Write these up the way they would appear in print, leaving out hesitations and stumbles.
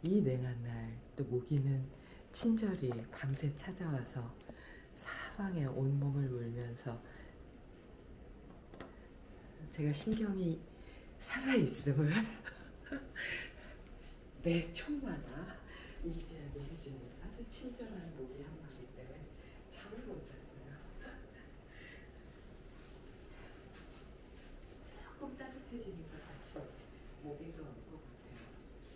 이 냉한 날 또 모기는 친절히 밤새 찾아와서 사방에 온몸을 물면서 제가 신경이 살아있음을 내 총마다 인지하게 해주는 아주 친절한 모기 한 마리 때문에 잠을 못 잤어요. 조금 따뜻해지니까 다시 모기가 올 것 같아요.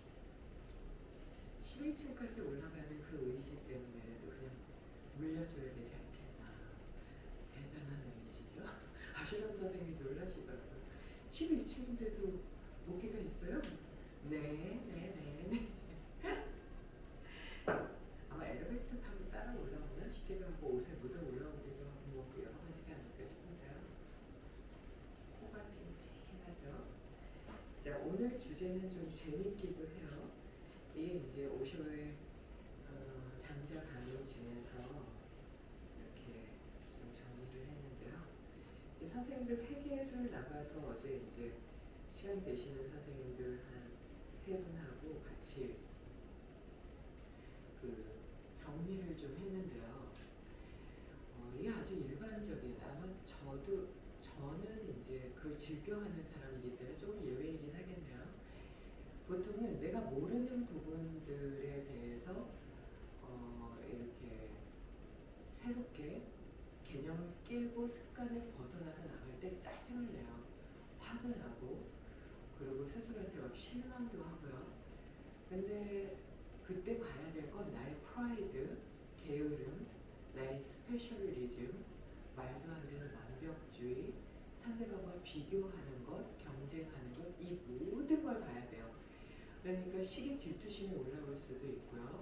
11층까지 올라가는 그 의지 때문에라도 그냥 물려줘야 되지 않겠나. 대단한 의지죠. 아시람 선생님이 놀라시더라고요. 11층인데도 모기가 있어요? 네. 아마 엘리베이터 타고 따라 올라오나 싶기도 하고 옷에 묻어 올라오기도 하고 뭐 여러 가지가 아닐까 싶은데요. 코가 찡찡하죠. 자, 오늘 주제는 좀 재밌기도 해요. 이게 이제 오쇼의 장자 강의 중에서 이렇게 좀 정리를 했는데요. 이제 선생님들 회계를 나가서 어제 이제 시간 되시는 선생님들 한 3분하고 같이 그 정리를 좀 했는데요. 이게 아주 일반적인, 아마 저는 이제 그걸 즐겨하는 사람이기 때문에 조금 예외이긴 하겠네요. 보통은 내가 모르는 부분들에 대해서 이렇게 새롭게 개념을 깨고 습관을 벗어나서 나갈 때 짜증을 내요. 화도 나고, 그리고 스스로한테 막 실망도 하고요. 근데 그때 봐야 될 건 나의 프라이드, 게으름, 나의 스페셜리즘, 말도 안 되는 완벽주의, 상대방과 비교하는 것, 경쟁하는 것, 이 모든 걸 봐야 돼요. 그러니까 시기 질투심이 올라올 수도 있고요.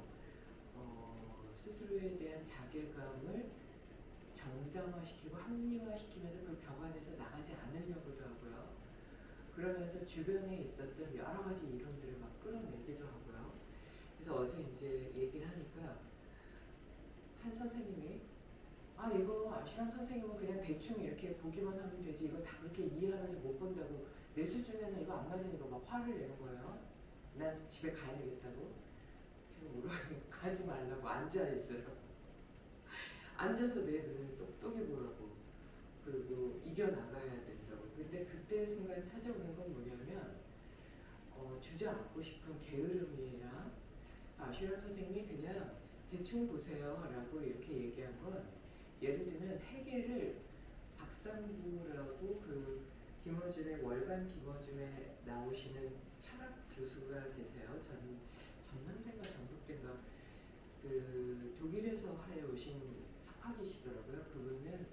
스스로에 대한 자괴감을 정당화시키고 합리화시키면서 그 벽 안에서 나가지 않으려고도 하고요. 그러면서 주변에 있었던 여러 가지 이론들을 막 끌어내기도 하고요. 그래서 어제 이제 얘기를 하니까 한 선생님이 이거 아시람 선생님은 그냥 대충 이렇게 보기만 하면 되지 이거 다 그렇게 이해하면서 못 본다고 내 수준에는 이거 안 맞으니까 막 화를 내는 거예요. 난 집에 가야 되겠다고. 제가 뭐라고 가지 말라고 앉아있으라고. 앉아서 내 눈을 똑똑히 보라고. 그리고 이겨나가야 된다고. 근데 그때 순간 찾아오는 건 뭐냐면 주저앉고 싶은 게으름이랑 아시람 선생님이 그냥 대충 보세요 라고 이렇게 얘기한 건 예를 들면 해겔을 박상구라고 그 김어준의 월간 김어준에 나오시는 철학 교수가 계세요. 전남대인가 전북대인가 그 독일에서 하여오신 석학이시더라고요. 그분은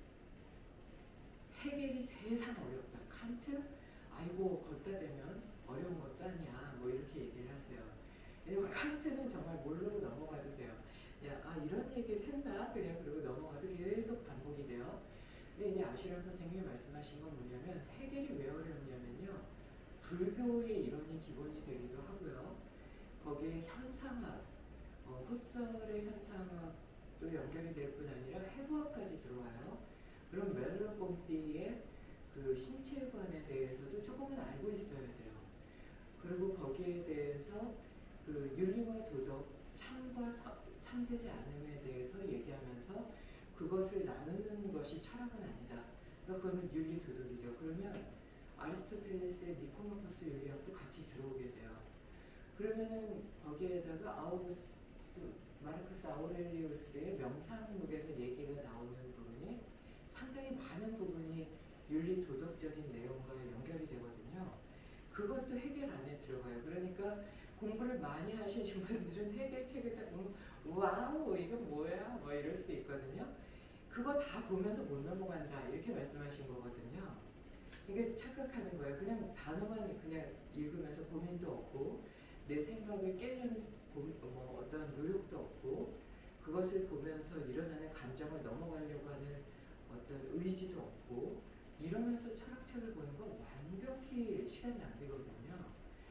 해겔이 세상 어렵다. 칸트? 아이고 걷다 대면 어려운 것도 아니야. 뭐 이렇게 얘기를 하세요. 왜냐면 칸트는 정말 모르고 넘어가도 돼요. 이런 얘기를 했나? 그냥 그러고 넘어가도 계속 반복이 돼요. 근데 이제 아슈람 선생님이 말씀하신 건 뭐냐면 해겔이 왜 어렵냐면요. 불교의 이론이 기본이 되기도 하고요. 거기에 현상학, 후설의 현상학도 연결이 될 뿐 아니라 해부학까지 들어와요. 그럼 멜로봉띠의 그 신체관에 대해서도 조금은 알고 있어야 돼요. 그리고 거기에 대해서 그 윤리와 도덕, 참과 참되지 않음에 대해서 얘기하면서 그것을 나누는 것이 철학은 아니다. 그러니까 그거는 윤리 도덕이죠. 그러면 아리스토텔레스의 니코마코스 윤리학도 같이 들어오게 돼요. 그러면은 거기에다가 마르크스 아우렐리우스의 명상록에서 얘기가 나오는 부분이 상당히 많은 부분이 윤리 도덕적인 내용과 연결이 되거든요. 그것도 해결 안에 들어가요. 그러니까 공부를 많이 하시는 분들은 해결책을 딱 보면 와우 이건 뭐야 뭐 이럴 수 있거든요. 그거 다 보면서 못 넘어간다 이렇게 말씀하신 거거든요. 이게 착각하는 거예요. 그냥 단어만 그냥 읽으면서 고민도 없고 내 생각을 깨려는 어떤 노력도 없고 그것을 보면서 일어나는 감정을 넘어가려고 하는 어떤 의지도 없고 이러면서 철학책을 보는 건 완벽히 시간 낭비거든요.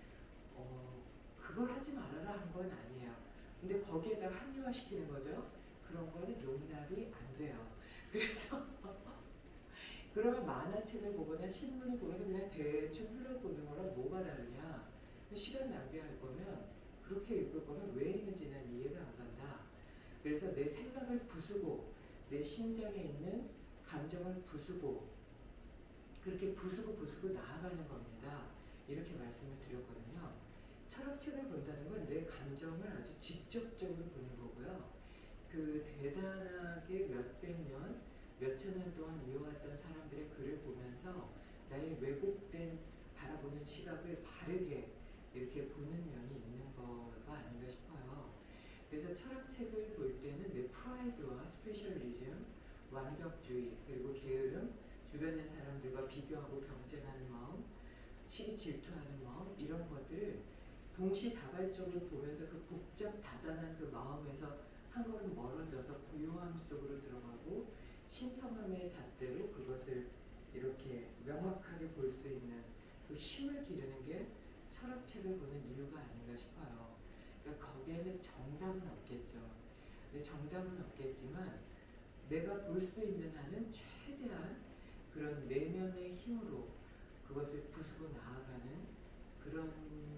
그걸 하지 말아라 한 건 아니에요. 근데 거기에다가 합리화시키는 거죠. 그런 거는 용납이 안 돼요. 그래서 그러면 만화책을 보거나 신문을 보면서 그냥 대충 흘러보는 거랑 뭐가 다르냐. 시간 낭비할 거면 그렇게 읽을 거면 왜 읽는지 난 이해가 안 간다. 그래서 내 생각을 부수고 내 심장에 있는 감정을 부수고 그렇게 부수고 나아가는 겁니다. 이렇게 말씀을 드렸거든요. 철학책을 본다는 건 내 감정을 아주 직접적으로 보는 거고요. 그 대단하게 몇백 년, 몇천 년 동안 이어왔던 사람들의 글을 보면서 나의 왜곡된 바라보는 시각을 바르게 이렇게 보는 면이 있는 거가 아닌가 싶어요. 그래서 철학책을 볼 때는 내 프라이드와 스페셜리즘, 완벽주의, 그리고 게으름, 주변의 사람들과 비교하고 경쟁하는 마음, 시기 질투하는 마음, 이런 것들을 동시다발적으로 보면서 그 복잡 다단한 그 마음에서 한 걸음 멀어져서 고요함 속으로 들어가고 신성함의 잣대로 그것을 이렇게 명확하게 볼 수 있는 그 힘을 기르는 게 철학책을 보는 이유가 아닌가 싶어요. 그러니까 거기에는 정답은 없겠죠. 근데 정답은 없겠지만 내가 볼 수 있는 한은 최대한 그런 내면의 힘으로 그것을 부수고 나아가는 그런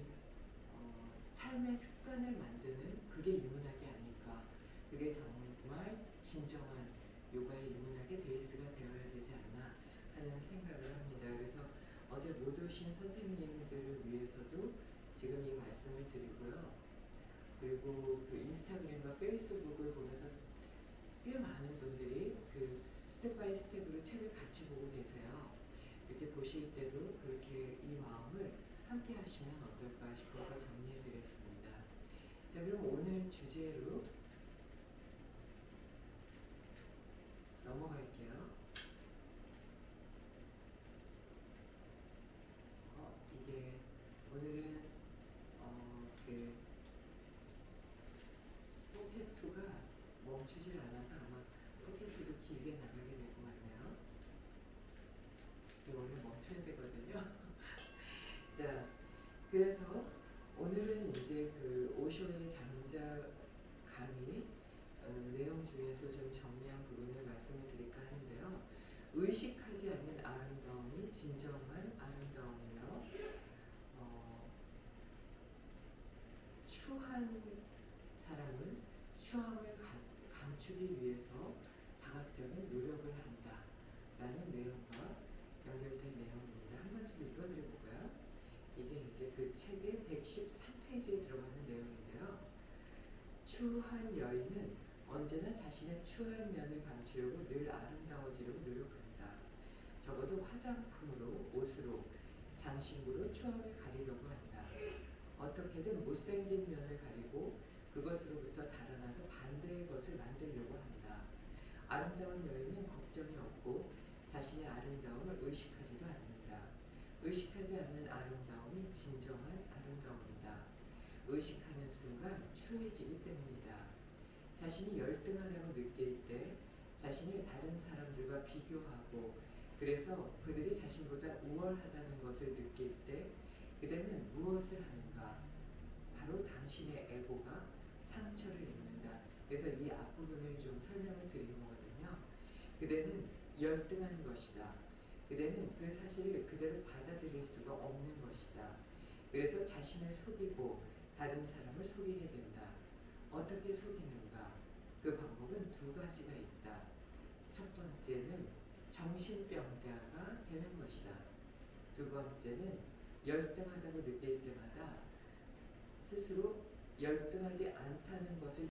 삶의 습관을 만드는 그게 인문학이 아닐까. 그게 정말 진정한 요가의 인문학의 베이스가 되어야 되지 않나 하는 생각을 합니다. 그래서 어제 못 오신 선생님들을 위해서도 지금 이 말씀을 드리고요. 그리고 그 인스타그램과 페이스북을 보면서 꽤 많은 분들이 그 스텝 바이 스텝으로 책을 같이 보고 계세요. 이렇게 보실 때도 그렇게 이 마음을 함께 하시면 어떨까 싶어서 정리해 드렸습니다. 자, 그럼 오늘 주제로 넘어갈게요. 이게 오늘은 그 포켓2가 멈추질 않아서 아마 포켓2도 길게 나가게 될 것 같네요. 원래 멈춰야 되거든요. 자, 그래서 오늘은 이제 그 오쇼의 장자 강의 내용 중에서 좀 정리한 부분을 말씀을 드릴까 하는데요. 의식하지 않는 아름다움이 진정한 아름다움이며 추한 사람은 추함을 감추기 위해서 다각적인 노력을 한다 라는 내용과 연결된 내용입니다. 한 번 좀 읽어드려볼까요? 이게 이제 그 책의 113페이지에 들어가는 내용인데요. 추한 여인은 언제나 자신의 추한 면을 감추려고 늘 아름다워지려고 노력한다. 적어도 화장품으로, 옷으로, 장신구로 추함을 가리려고 한다. 어떻게든 못생긴 면을 가리고 그것으로부터 달아나서 반대의 것을 만들려고 한다. 아름다운 여인은 걱정이 없고 자신의 아름다움을 의식하지도 않는다. 의식하지 않는 아름다움이 진정한 아름다움이다. 의식하는 순간 추해지기 때문이다. 자신이 열등하다고 느낄 때 자신을 다른 사람들과 비교하고 그래서 그들이 자신보다 우월하다는 것을 느낄 때 그대는 무엇을 하는가? 바로 당신의 에고가 상처를 입는다. 그래서 이 앞부분을 좀 설명을 드린 거거든요. 그대는 열등한 것이다. 그대는 그 사실을 그대로 받아들일 수가 없는 것이다. 그래서 자신을 속이고 다른 사람을 속이게 된다. 어떻게 속이는가? 그 방법은 두 가지가 있다. 첫 번째는 정신병자가 되는 것이다. 두 번째는 열등하다고 느낄 때마다 스스로 열등하지 않다는 것을